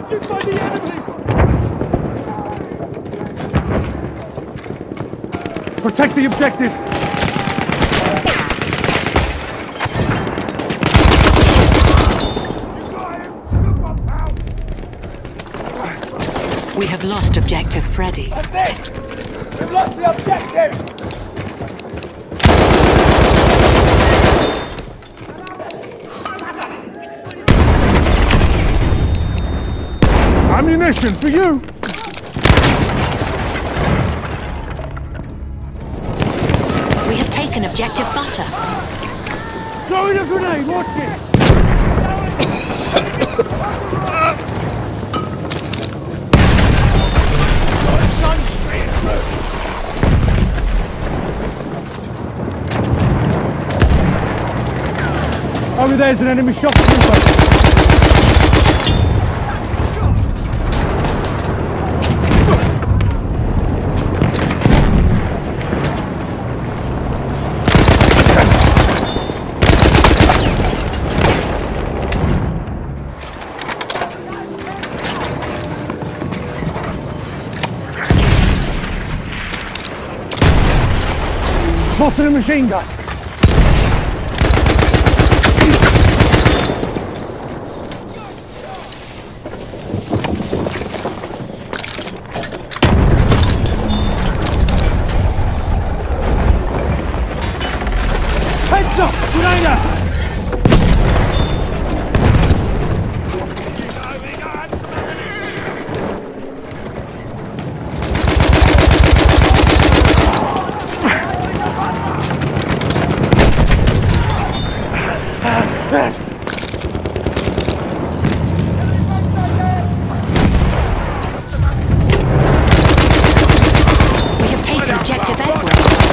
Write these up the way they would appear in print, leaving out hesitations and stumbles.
Captured by the enemy! Protect the objective! We have lost objective Freddy. That's it! We've lost the objective! Ammunition for you! We have taken objective Butter. Throwing a grenade, watch it! Got a sun straight through! Over there's an enemy shot trooper. Spotted a machine gun. Heads up! Grenade out! We have taken objective Edward.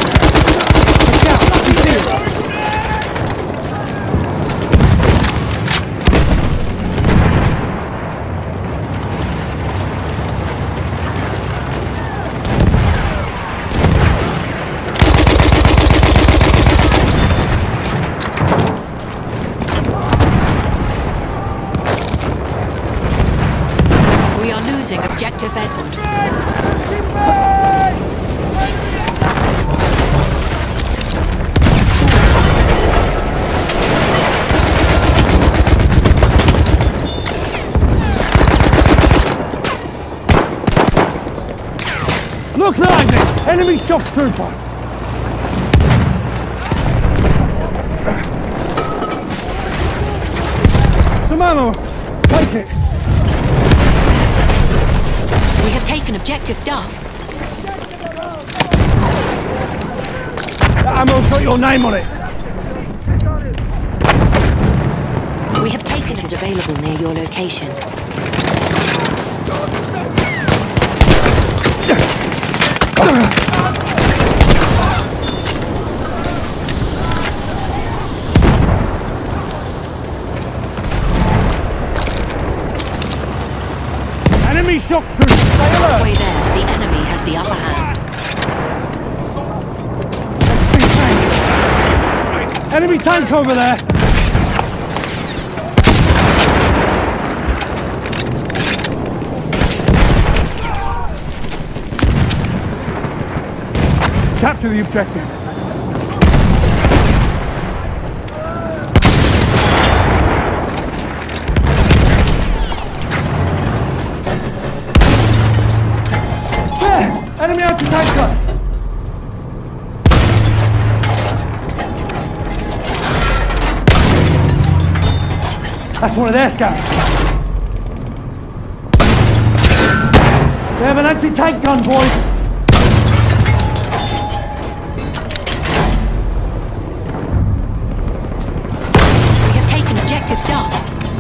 We are losing objective Edward. Look lively! Enemy shock trooper! Some ammo! Take it! We have taken objective Duff. That ammo's got your name on it! We have taken it available near your location. Enemy shock trooper! Stay alert! Halfway there, the enemy has the upper hand. See tank! Enemy tank over there! Capture the objective. There! Enemy anti-tank gun! That's one of their scouts. They have an anti-tank gun, boys! Objective Duff.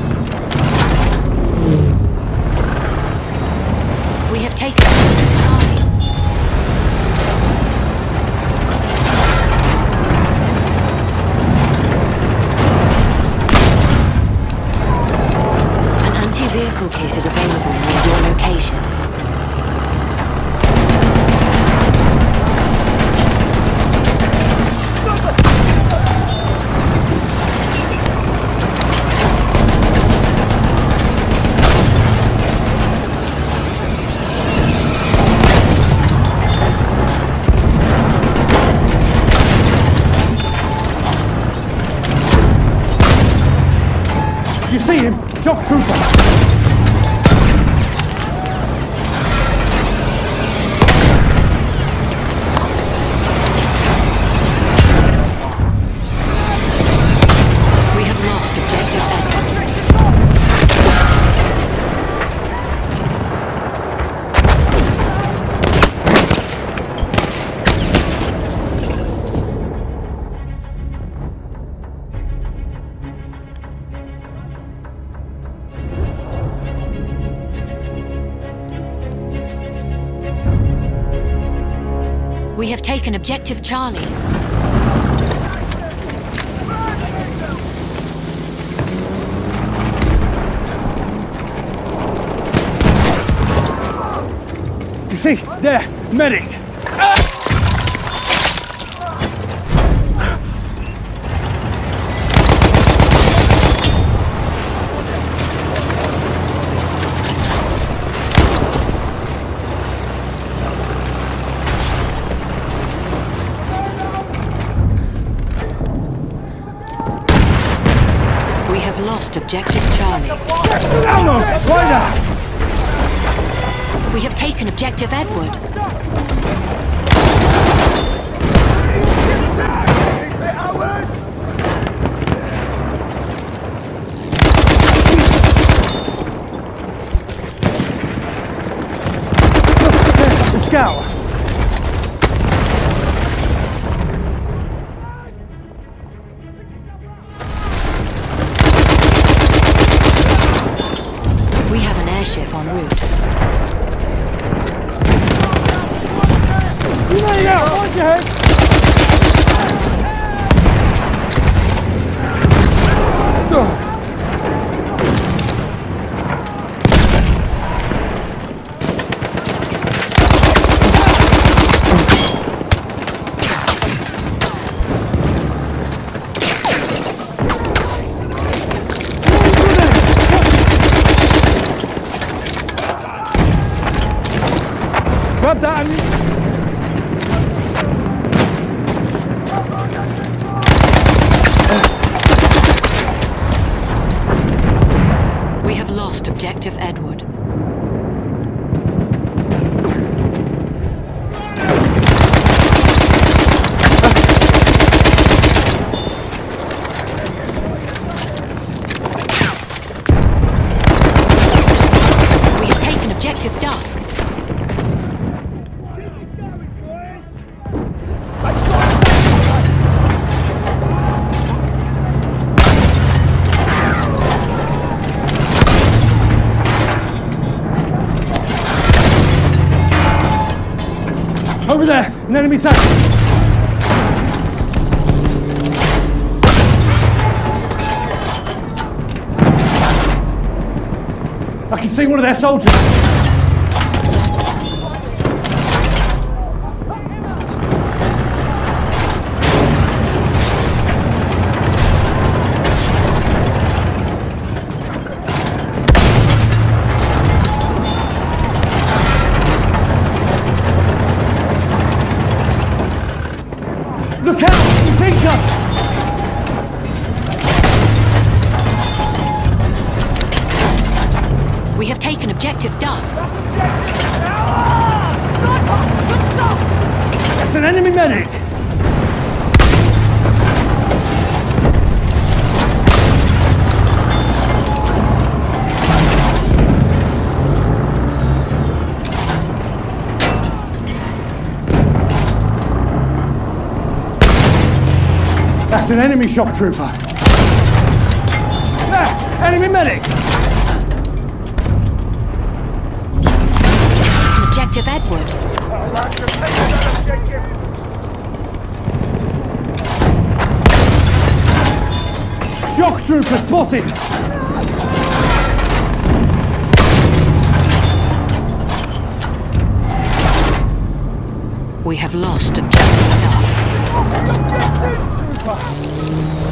We have taken objective Charlie. An anti-vehicle kit is available near your location. Shock trooper! We have lost objective Edward. We have taken objective Charlie. You see, there, medic! We have lost objective Charlie. Ammo! Right now! We have taken objective Edward. The scout! We have an airship en route. You lay out! Watch your head! Grab that and... We have lost objective Edward. We have taken objective Duff. Over there! An enemy tank! I can see one of their soldiers! Look out! He's injured! We have taken objective Duff. That's an enemy medic! That's an enemy shock trooper! Ah, enemy medic! Objective Edward. Shock trooper spotted! We have lost objective Duff. Trooper!